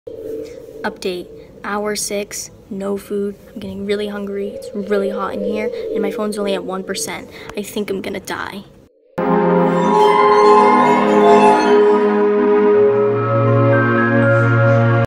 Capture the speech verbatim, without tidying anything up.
Update, hour six, no food. I'm getting really hungry. It's really hot in here, and my phone's only at one percent. I think I'm gonna die.